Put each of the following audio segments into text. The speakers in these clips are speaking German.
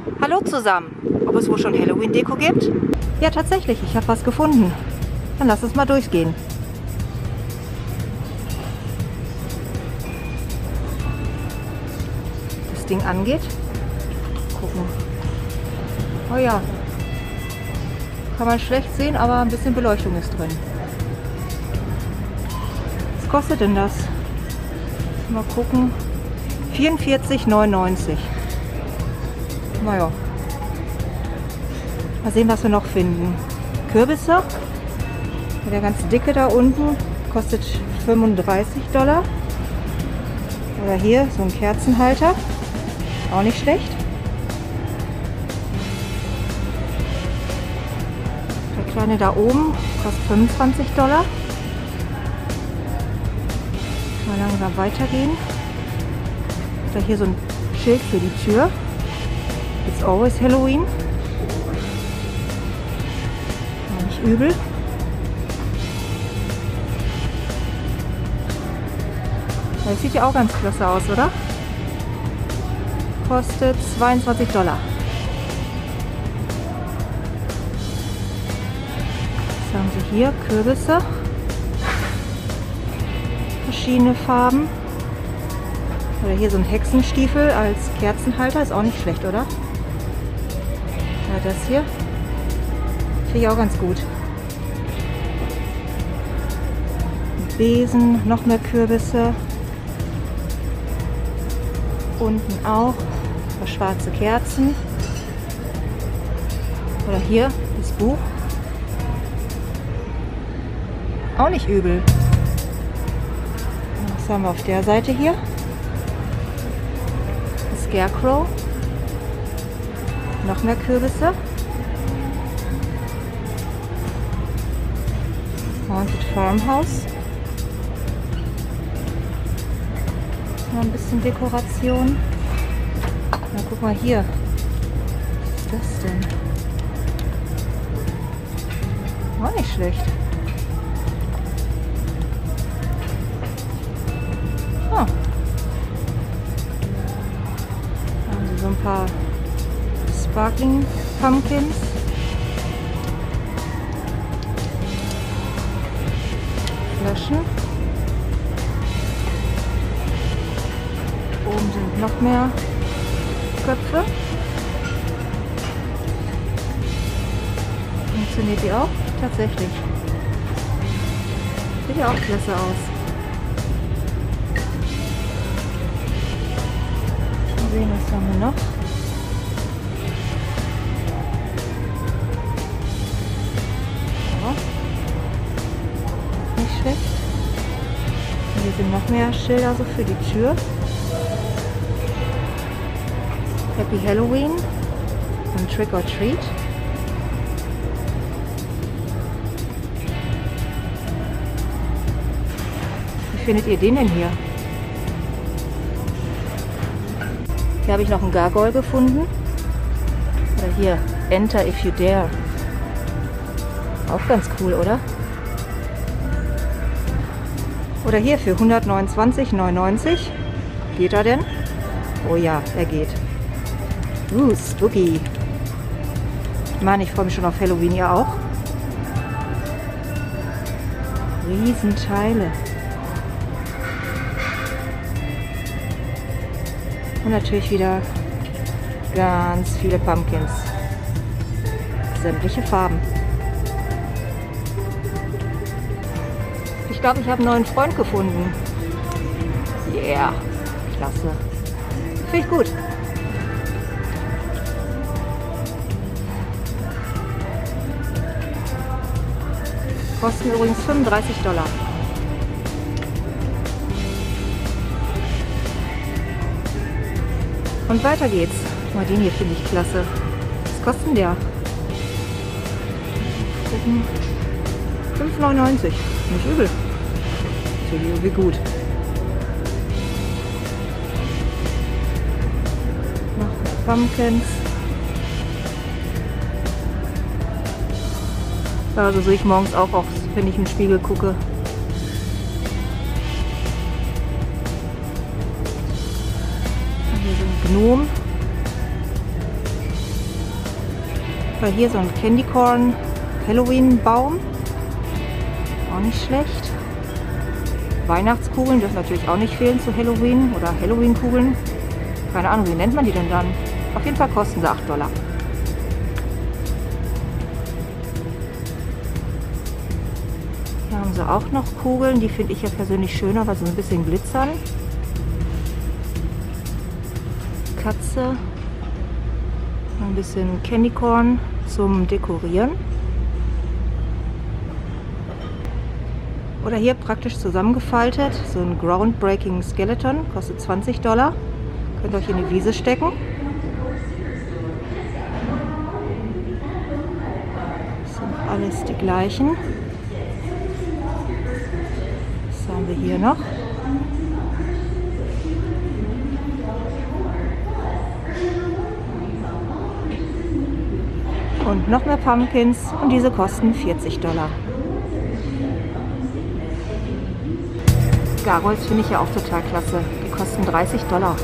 Hallo zusammen. Ob es wohl schon Halloween-Deko gibt? Ja, tatsächlich. Ich habe was gefunden. Dann lass uns mal durchgehen. Das Ding angeht. Gucken. Oh ja. Kann man schlecht sehen, aber ein bisschen Beleuchtung ist drin. Was kostet denn das? Mal gucken. 44,99. Naja. Mal sehen, was wir noch finden. Kürbisse. Der ganz dicke da unten kostet $35. Oder hier so ein Kerzenhalter. Auch nicht schlecht. Der kleine da oben kostet $25. Mal langsam weitergehen. Da hier so ein Schild für die Tür. It's always Halloween. War nicht übel. Das sieht ja auch ganz klasse aus, oder? Kostet $22. Was haben sie hier? Kürbisse. Verschiedene Farben. Oder hier so ein Hexenstiefel als Kerzenhalter. Ist auch nicht schlecht, oder? Ja, das hier finde ich auch ganz gut. Ein Besen, noch mehr Kürbisse. Unten auch ein paar schwarze Kerzen. Oder hier das Buch. Auch nicht übel. Was haben wir auf der Seite hier? Das Scarecrow. Noch mehr Kürbisse. Haunted Farmhouse. Noch ein bisschen Dekoration. Na, guck mal hier. Was ist das denn? Auch nicht schlecht. Oh. Da haben sie so ein paar Sparkling Pumpkins. Flaschen. Oben sind noch mehr Köpfe. Funktioniert die auch? Tatsächlich. Sieht ja auch klasse aus. Mal sehen, was haben wir noch? Ja. Nicht schlecht. Und hier sind noch mehr Schilder so für die Tür. Happy Halloween und Trick or Treat. Wie findet ihr den denn hier? Hier habe ich noch einen Gargoyle gefunden. Oder hier, Enter if you dare. Auch ganz cool, oder? Oder hier für 129,99. Geht er denn? Oh ja, er geht. Spooky. Mann, ich freue mich schon auf Halloween, ihr auch? Riesenteile. Und natürlich wieder ganz viele Pumpkins. Sämtliche Farben. Ich glaube, ich habe einen neuen Freund gefunden. Yeah, klasse. Finde ich gut. Kosten übrigens $35. Und weiter geht's. Mal den hier finde ich klasse. Was kostet denn der? 5,99. Nicht übel. Finde ich irgendwie gut. Noch Pumpkins. Also sehe ich morgens auch, wenn ich in den Spiegel gucke. Hier so ein Gnom. Oder hier so ein Candy Corn Halloween Baum. Auch nicht schlecht. Weihnachtskugeln dürfen natürlich auch nicht fehlen zu Halloween. Oder Halloween-Kugeln. Keine Ahnung, wie nennt man die denn dann? Auf jeden Fall kosten sie $8. Hier haben sie auch noch Kugeln. Die finde ich ja persönlich schöner, weil sie ein bisschen glitzern. Katze. Ein bisschen Candy Corn zum Dekorieren. Oder hier praktisch zusammengefaltet, so ein Groundbreaking Skeleton, kostet $20. Könnt ihr euch in die Wiese stecken. Das sind alles die gleichen. Was haben wir hier noch? Und noch mehr Pumpkins und diese kosten $40. Gargoyles finde ich ja auch total klasse. Die kosten $30.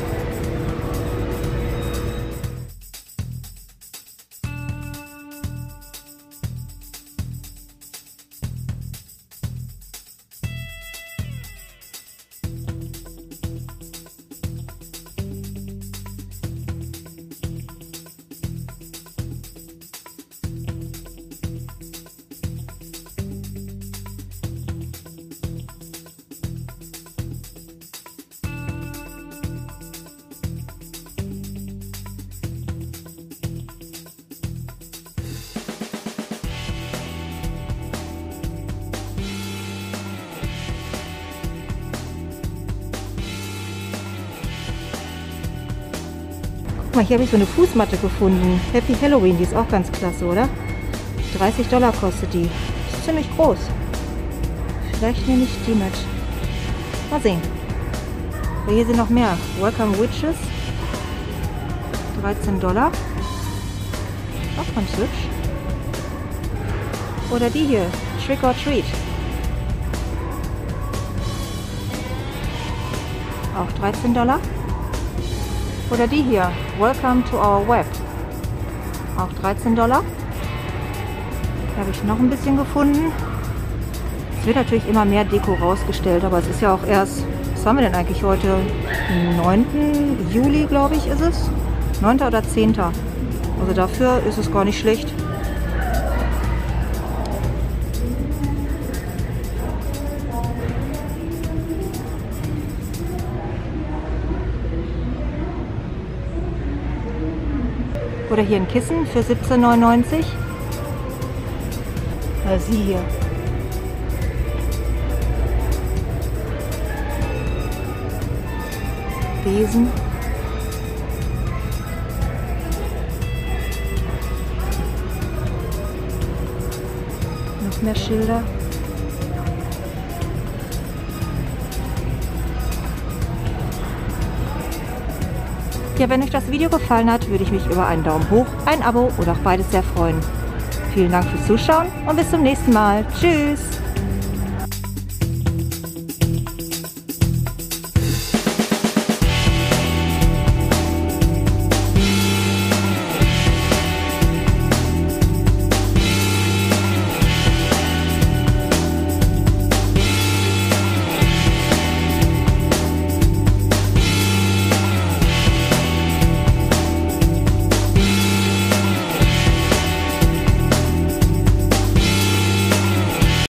Guck mal, hier habe ich so eine Fußmatte gefunden. Happy Halloween, die ist auch ganz klasse, oder? $30 kostet die. Ist ziemlich groß. Vielleicht nehme ich die mit. Mal sehen. Aber hier sind noch mehr. Welcome Witches. $13. Auch ganz hübsch. Oder die hier. Trick or Treat. Auch $13. Oder die hier, Welcome to our Web. Auch $13. Hier habe ich noch ein bisschen gefunden. Es wird natürlich immer mehr Deko rausgestellt, aber es ist ja auch erst, was haben wir denn eigentlich heute? Den 9. Juli, glaube ich, ist es. 9. oder 10. Also dafür ist es gar nicht schlecht. Oder hier ein Kissen für $17,99. Sie hier. Besen. Noch mehr Schilder. Ja, wenn euch das Video gefallen hat, würde ich mich über einen Daumen hoch, ein Abo oder auch beides sehr freuen. Vielen Dank fürs Zuschauen und bis zum nächsten Mal. Tschüss!